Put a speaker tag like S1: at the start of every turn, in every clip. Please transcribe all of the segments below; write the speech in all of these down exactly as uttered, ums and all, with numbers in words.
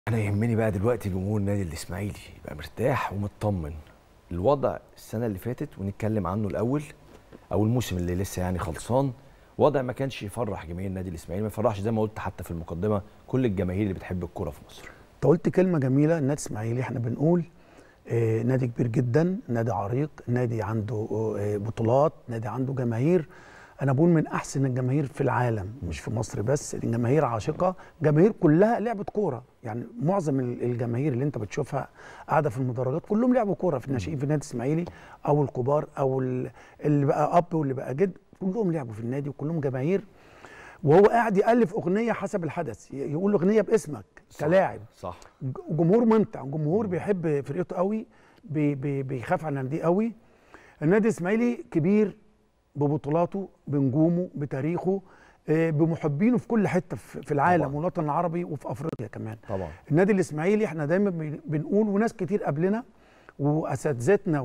S1: انا يهمني بقى دلوقتي جمهور النادي الاسماعيلي يبقى مرتاح ومطمن. الوضع السنه اللي فاتت ونتكلم عنه الاول، او الموسم اللي لسه يعني خلصان، وضع ما كانش يفرح جماهير النادي الاسماعيلي، ما يفرحش زي ما قلت حتى في المقدمه كل الجماهير اللي بتحب الكوره في مصر.
S2: انت قلت كلمه جميله. النادي الاسماعيلي احنا بنقول آه نادي كبير جدا، نادي عريق، نادي عنده آه بطولات، نادي عنده جماهير. انا بقول من احسن الجماهير في العالم، مش في مصر بس. الجماهير عاشقه، جماهير كلها لعبه كوره. يعني معظم الجماهير اللي انت بتشوفها قاعده في المدرجات كلهم لعبوا كوره، في الناشئين في النادي الاسماعيلي او الكبار او اللي بقى اب واللي بقى جد، كلهم لعبوا في النادي وكلهم جماهير. وهو قاعد يالف اغنيه حسب الحدث، يقول اغنيه باسمك كلاعب.
S1: صح.
S2: جمهور ممتع، جمهور بيحب فرقته قوي، بي بي بيخاف على النادي قوي. النادي الاسماعيلي كبير ببطولاته، بنجومه، بتاريخه، بمحبينه في كل حته في العالم والوطن العربي وفي افريقيا كمان.
S1: طبعا
S2: النادي الاسماعيلي احنا دايما بنقول، وناس كتير قبلنا واساتذتنا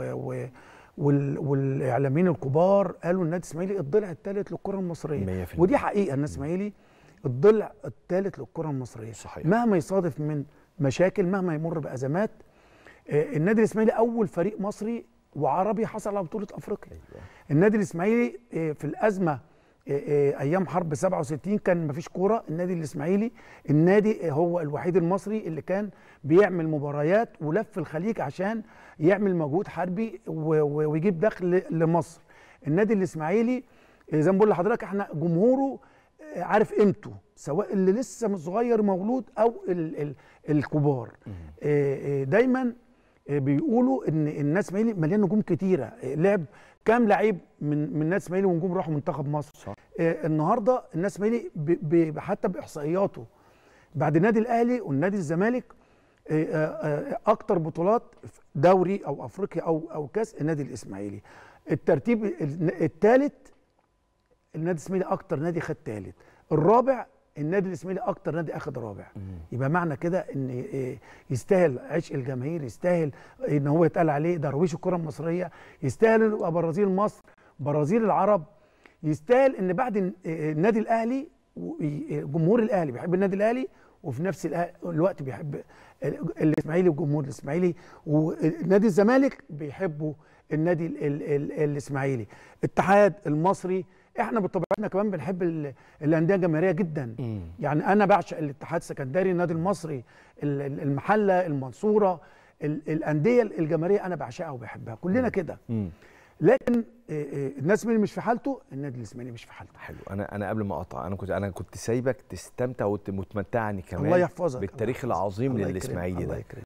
S2: والاعلاميين الكبار قالوا النادي الاسماعيلي الضلع الثالث للكره المصريه مية في المية. ودي حقيقه، النادي الاسماعيلي الضلع الثالث للكره المصريه.
S1: صحيح. مهما
S2: يصادف من مشاكل، مهما يمر بازمات، النادي الاسماعيلي اول فريق مصري وعربي حصل على بطوله افريقيا. أيوة. النادي الاسماعيلي في الازمه ايام حرب سبعة وستين كان مفيش كوره، النادي الاسماعيلي النادي هو الوحيد المصري اللي كان بيعمل مباريات ولف الخليج عشان يعمل مجهود حربي ويجيب دخل لمصر. النادي الاسماعيلي زي ما بقول لحضرتك احنا جمهوره عارف قيمته، سواء اللي لسه صغير مولود او ال ال الكبار. دايما بيقولوا ان النادي الاسماعيلي مليان نجوم كتيره. لعب كام لعيب من من النادي الاسماعيلي ونجوم راحوا منتخب مصر. صح. آه النهارده النادي الاسماعيلي حتى باحصائياته بعد النادي الاهلي والنادي الزمالك آه آه اكتر بطولات دوري او افريقيا او او كاس النادي الاسماعيلي. الترتيب الثالث النادي الاسماعيلي اكتر نادي خد ثالث، الرابع النادي الاسماعيلي اكتر نادي اخذ رابع. مم. يبقى معنى كده ان يستاهل عشق الجماهير، يستاهل ان هو يتقال عليه درويش الكره المصريه، يستاهل انه يبقى برازيل مصر، برازيل العرب، يستاهل ان بعد النادي الاهلي جمهور الاهلي بيحب النادي الاهلي وفي نفس الوقت بيحب الاسماعيلي وجمهور الاسماعيلي، ونادي الزمالك بيحبوا النادي الاسماعيلي. الاتحاد المصري احنا بطبيعتنا كمان بنحب الانديه الجماهيريه جدا. مم. يعني انا بعشق الاتحاد السكندري، النادي المصري، المحله، المنصوره، الانديه الجماهيريه انا بعشقها وبحبها، كلنا كده. لكن الناس اللي مش في حالته النادي الاسماعيلي مش في حالته.
S1: حلو. انا انا قبل ما اقطع، انا كنت انا كنت سايبك تستمتع وتمتعني كمان
S2: الله يحفظك
S1: بالتاريخ الله العظيم للاسماعيلي ده.